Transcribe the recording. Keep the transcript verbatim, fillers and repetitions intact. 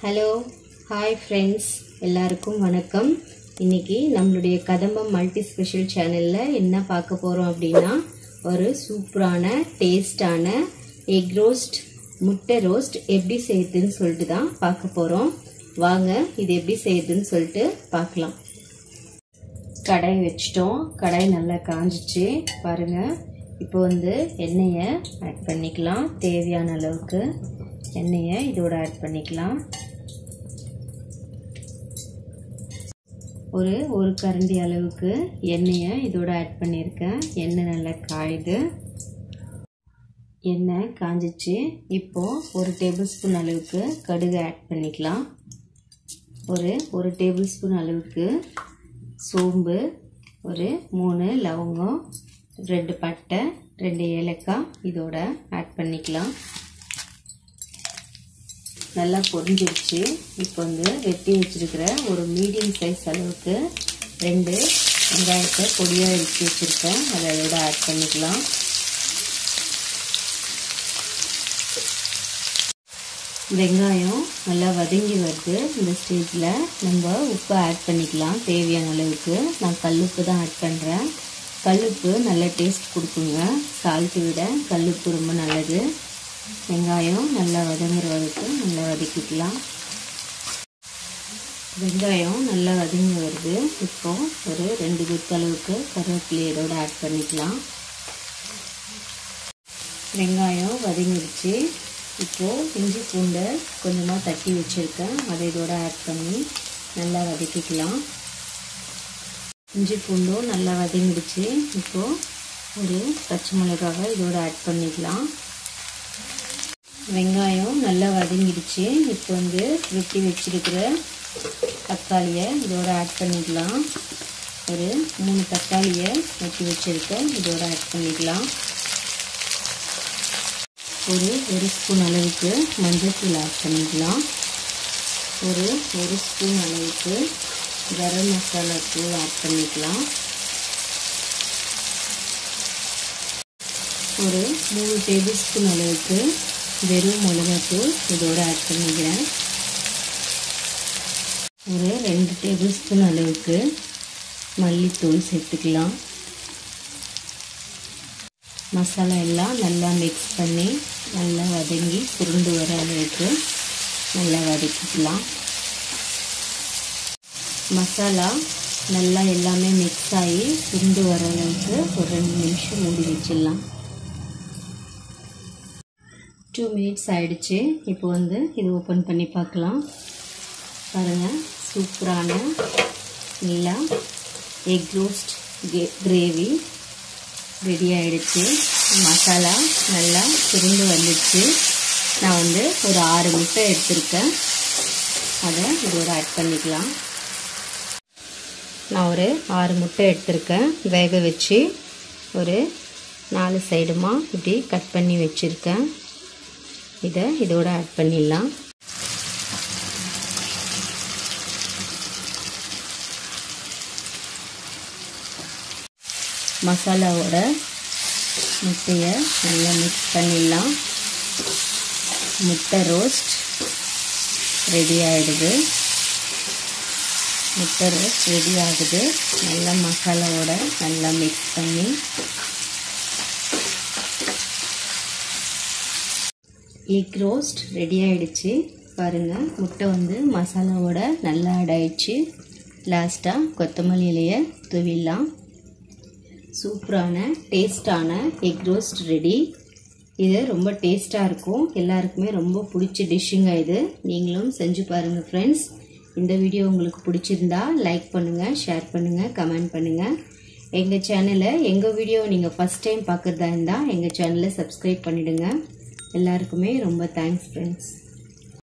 Hello, hi friends, எல்லாருக்கும் வணக்கம். இன்னைக்கு நம்மளுடைய கதம்பம் மல்டி ஸ்பெஷல் சேனல்ல என்ன பார்க்க போறோம் அப்படினா ஒரு சூப்பரான டேஸ்டான எக் ரோஸ்ட் முட்டை ரோஸ்ட் எப்படி செய்யறதுன்னு சொல்லிட்டு தான் பார்க்க போறோம். வாங்க இது எப்படி செய்யறதுன்னு சொல்லிட்டு பார்க்கலாம். கடாய் வெச்சிட்டோம். கடாய் நல்லா காஞ்சிச்சு பாருங்க. இப்போ வந்து எண்ணெயை ஆட் பண்ணிக்கலாம். தேவையான அளவுக்கு எண்ணெயை இதோட ஆட் பண்ணிக்கலாம். ஒரு ஒரு கரண்டி அளவுக்கு எண்ணெயை இதோட ஆட் பண்ணியிருக்கேன். எண்ணெய் நல்லா காயுது. எண்ணெய் காஞ்சிச்சு. இப்போ ஒரு டேபிள் ஸ்பூன் அளவுக்கு கடுகு ஆட் பண்ணிக்கலாம். ஒரு ஒரு டேபிள் ஸ்பூன் அளவுக்கு சோம்பு, ஒரு மூணு லவங்கம், ரெண்டு பட்டை, ரெண்டு ஏலக்காய் இதோட ஆட் பண்ணிக்கலாம். நல்லா பொரிஞ்சிருச்சு. இப்போ வந்து வெட்டி வச்சிருக்கிற ஒரு மீடியம் சைஸ் அளவுக்கு ரெண்டு வெங்காயத்தை பொடியாக எடுத்து வச்சிருக்கேன். அதை அதோட ஆட் பண்ணிக்கலாம். வெங்காயம் நல்லா வதங்கி வருது. இந்த ஸ்டேஜில் நம்ம உப்பு ஆட் பண்ணிக்கலாம் தேவையான அளவுக்கு. நான் கல்லுப்பு தான் ஆட் பண்ணுறேன். கல்லுப்பு நல்ல டேஸ்ட் கொடுக்குங்க. சால்ட்டு விட கல்லுப்பு ரொம்ப நல்லது. வெங்காயம் நல்லா வதங்குற வரைக்கு நல்லா வதக்கிக்கலாம். வெங்காயம் நல்லா வதங்கி வருது. இப்போ ஒரு ரெண்டு குத்து அளவுக்கு கருவேப்பிலை இதோட ஆட் பண்ணிக்கலாம். வெங்காயம் வதங்கிடுச்சு. இப்போது இஞ்சி பூண்டை கொஞ்சமாக தட்டி வச்சுருக்கேன். அதை இதோட ஆட் பண்ணி நல்லா வதக்கிக்கலாம். இஞ்சி பூண்டும் நல்லா வதங்கிடுச்சு. இப்போது ஒரு பச்சை மிளகாவை இதோட ஆட் பண்ணிக்கலாம். வெங்காயம் நல்லா வதங்கிடுச்சு. இப்போ வந்து வெட்டி வச்சிருக்கிற தக்காளியை இதோட ஆட் பண்ணிக்கலாம். ஒரு மூணு தக்காளியை வெட்டி வச்சிருக்கேன். இதோட ஆட் பண்ணிக்கலாம். ஒரு ஒரு ஸ்பூன் அளவுக்கு மஞ்சள்தூள் ஆட் பண்ணிக்கலாம். ஒரு ஒரு ஸ்பூன் அளவுக்கு கரம் மசாலா தூள் ஆட் பண்ணிக்கலாம். ஒரு மூணு டேபிள் ஸ்பூன் அளவுக்கு வெறும் மிளகாத்தூள் இதோட ஆட் பண்ணிக்கிறேன். ஒரு ரெண்டு டேபிள் ஸ்பூன் அளவுக்கு மல்லித்தூள் சேர்த்துக்கலாம். மசாலா எல்லாம் நல்லா மிக்ஸ் பண்ணி நல்லா வதங்கி சுருண்டு வர அளவுக்கு நல்லா வதக்கிக்கலாம். மசாலா நல்லா எல்லாமே மிக்ஸ் ஆகி சுருண்டு வர அளவுக்கு ஒரு ரெண்டு நிமிஷம் மூடி வச்சிடலாம். டூ மினிட்ஸ் ஆயிடுச்சு. இப்போ வந்து இது ஓப்பன் பண்ணி பார்க்கலாம். பாருங்கள், சூப்பரான நல்லா எக் ரோஸ்ட் கிரேவி ரெடி ஆகிடுச்சு. மசாலா நல்லா சுருண்டு வந்துடுச்சு. நான் வந்து ஒரு ஆறு முட்டை எடுத்திருக்கேன். அதை இதோட ஆட் பண்ணிக்கலாம். நான் ஒரு ஆறு முட்டை எடுத்திருக்கேன். வேக வச்சு ஒரு நாலு சைடுமா இப்படி கட் பண்ணி வச்சுருக்கேன். இதை இதோட ஆட் பண்ணிடலாம். மசாலாவோட முட்டையை நல்லா மிக்ஸ் பண்ணிடலாம். முட்டை ரோஸ்ட் ரெடி ஆகிடுது. முட்டை ரோஸ்ட் ரெடி ஆகுது. நல்லா மசாலாவோட நல்லா மிக்ஸ் பண்ணி எக் ரோஸ்ட் ரெடி ஆகிடுச்சு. பாருங்கள், முட்டை வந்து மசாலாவோட நல்லா ஆட் ஆகிடுச்சு. லாஸ்ட்டாக கொத்தமல்லி இலையை தூவிடலாம். சூப்பரான டேஸ்டான எக் ரோஸ்ட் ரெடி. இது ரொம்ப டேஸ்ட்டாக இருக்கும். எல்லாருக்குமே ரொம்ப பிடிச்ச டிஷ்ஷுங்க இது. நீங்களும் செஞ்சு பாருங்கள் ஃப்ரெண்ட்ஸ். இந்த வீடியோ உங்களுக்கு பிடிச்சிருந்தா லைக் பண்ணுங்கள், ஷேர் பண்ணுங்கள், கமெண்ட் பண்ணுங்கள். எங்கள் சேனலை எங்கள் வீடியோ நீங்கள் ஃபஸ்ட் டைம் பார்க்குறதா இருந்தால் எங்கள் சேனலை சப்ஸ்கிரைப் பண்ணிவிடுங்க. எல்லாருக்குமே ரொம்ப தேங்க்ஸ் ஃப்ரெண்ட்ஸ்.